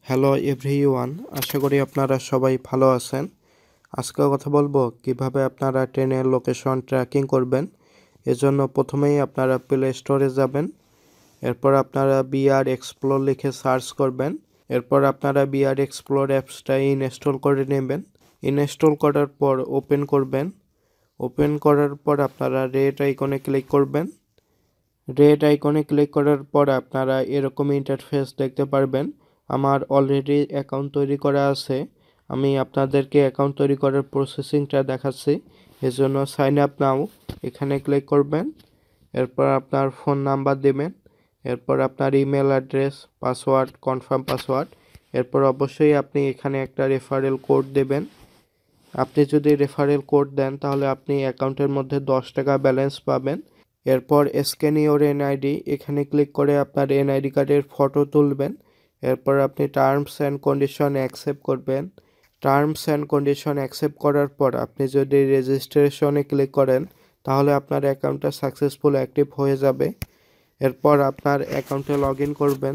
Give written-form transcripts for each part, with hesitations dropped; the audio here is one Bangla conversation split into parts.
হ্যালো এভরিওয়ান, আশা করি আপনারা সবাই ভালো আছেন। আজকে কথা বলবো কিভাবে আপনারা ট্রেনের লোকেশন ট্র্যাকিং করবেন। এজন্য প্রথমেই আপনারা প্লে স্টোরে যাবেন। এরপর আপনারা বিআর এক্সপ্লোর লিখে সার্চ করবেন। এরপর আপনারা বিআর এক্সপ্লোর অ্যাপসটা ইনস্টল করে নেবেন। ইনস্টল করার পর ওপেন করবেন। ওপেন করার পর আপনারা রেড আইকনে ক্লিক করবেন। রেড আইকনে ক্লিক করার পর আপনারা এরকম ইন্টারফেস দেখতে পারবেন। আমার অলরেডি অ্যাকাউন্ট তৈরি করা আছে। আমি আপনাদেরকে অ্যাকাউন্ট তৈরি করার প্রসেসিংটা দেখাচ্ছি। এজন্য সাইন আপ নাও এখানে ক্লিক করবেন। এরপর আপনার ফোন নাম্বার দেবেন। এরপর আপনার email address, password, confirm password. এরপর অবশ্যই আপনি এখানে একটা রেফারেল কোড দেবেন। আপনি যদি রেফারেল কোড দেন তাহলে আপনি অ্যাকাউন্টের মধ্যে 10 টাকা ব্যালেন্স পাবেন। এরপর স্ক্যান ইওর এনআইডি এখানে ক্লিক করে আপনার এনআইডি কার্ডের ফটো তুলবেন। এরপর আপনি টার্মস অ্যান্ড কন্ডিশন অ্যাকসেপ্ট করবেন। টার্মস অ্যান্ড কন্ডিশন অ্যাকসেপ্ট করার পর আপনি যদি রেজিস্ট্রেশনে ক্লিক করেন তাহলে আপনার অ্যাকাউন্টটা সাকসেসফুল অ্যাক্টিভ হয়ে যাবে। এরপর আপনার অ্যাকাউন্টে লগ ইন করবেন।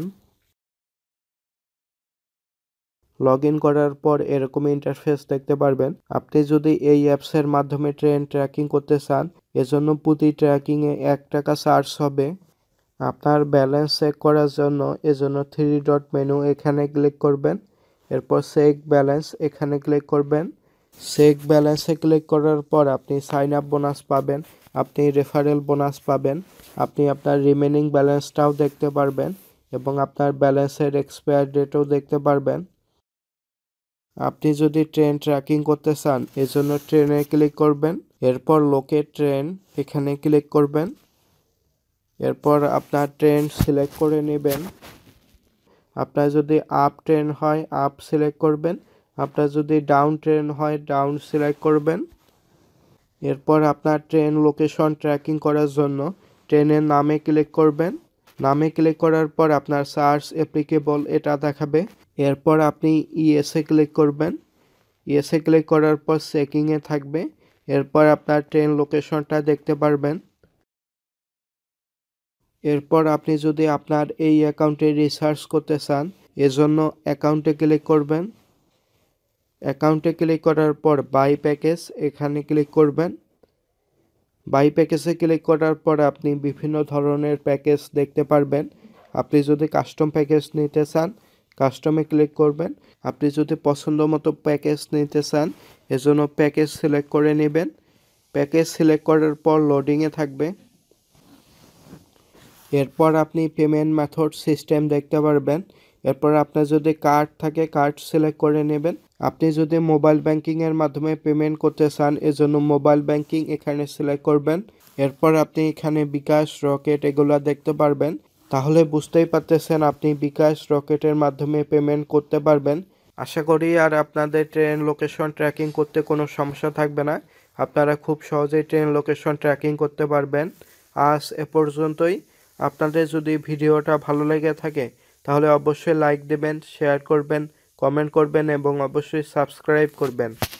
লগ ইন করার পর এরকম ইন্টারফেস দেখতে পারবেন। আপনি যদি এই অ্যাপসের মাধ্যমে ট্রেন ট্র্যাকিং করতে চান, এজন্য প্রতি ট্র্যাকিংয়ে 1 টাকা চার্জ হবে। আপনার ব্যালেন্স চেক করার জন্য এজন্য 3 ডট মেনু এখানে ক্লিক করবেন। এরপর চেক ব্যালেন্স এখানে ক্লিক করবেন। চেক ব্যালেন্সে ক্লিক করার পর আপনি সাইন আপ বোনাস পাবেন, আপনি রেফারেল বোনাস পাবেন, আপনি আপনার রিমেনিং ব্যালেন্সটাও দেখতে পারবেন এবং আপনার ব্যালেন্সের এক্সপায়ার ডেটও দেখতে পারবেন। আপনি যদি ট্রেন ট্র্যাকিং করতে চান এজন্য ট্রেনে ক্লিক করবেন। এরপর লোকেট ট্রেন এখানে ক্লিক করবেন। এরপর আপনার ট্রেন সিলেক্ট করে নেবেন। আপনার যদি আপ ট্রেন হয় আপ সিলেক্ট করবেন, আপনার যদি ডাউন ট্রেন হয় ডাউন সিলেক্ট করবেন। এরপর আপনার ট্রেন লোকেশন ট্র্যাকিং করার জন্য ট্রেনের নামে ক্লিক করবেন। নামে ক্লিক করার পর আপনার সার্চ অ্যাপ্লিকেবল এটা দেখাবে। এরপর আপনি ইএসএ ক্লিক করবেন। ইএসএ ক্লিক করার পর চেকিংয়ে থাকবে। এরপর আপনার ট্রেন লোকেশনটা দেখতে পারবেন। এরপর আপনি যদি আপনার এই অ্যাকাউন্টে রিসার্চ করতে চান এজন্য অ্যাকাউন্টে ক্লিক করবেন। অ্যাকাউন্টে ক্লিক করার পর বাই প্যাকেজ এখানে ক্লিক করবেন। বাই প্যাকেজে ক্লিক করার পর আপনি বিভিন্ন ধরনের প্যাকেজ দেখতে পারবেন। আপনি যদি কাস্টম প্যাকেজ নিতে চান কাস্টমে ক্লিক করবেন। আপনি যদি পছন্দ মতো প্যাকেজ নিতে চান এজন্য প্যাকেজ সিলেক্ট করে নেবেন। প্যাকেজ সিলেক্ট করার পর লোডিংয়ে থাকবে। এরপর আপনি পেমেন্ট মেথড সিস্টেম দেখতে পারবেন। এরপর আপনার যদি কার্ড থাকে কার্ড সিলেক্ট করে নেবেন। আপনি যদি মোবাইল ব্যাংকিংয়ের মাধ্যমে পেমেন্ট করতে চান এজন্য মোবাইল ব্যাংকিং এখানে সিলেক্ট করবেন। এরপর আপনি এখানে বিকাশ, রকেট এগুলো দেখতে পারবেন। তাহলে বুঝতেই পারতেছেন আপনি বিকাশ, রকেটের মাধ্যমে পেমেন্ট করতে পারবেন। আশা করি আর আপনাদের ট্রেন লোকেশন ট্র্যাকিং করতে কোনো সমস্যা থাকবে না। আপনারা খুব সহজেই ট্রেন লোকেশন ট্র্যাকিং করতে পারবেন। আজ এ পর্যন্তই। আপনাদের যদি ভিডিওটা ভালো লেগে থাকে তাহলে অবশ্যই লাইক দেবেন, শেয়ার করবেন, কমেন্ট করবেন এবং অবশ্যই সাবস্ক্রাইব করবেন।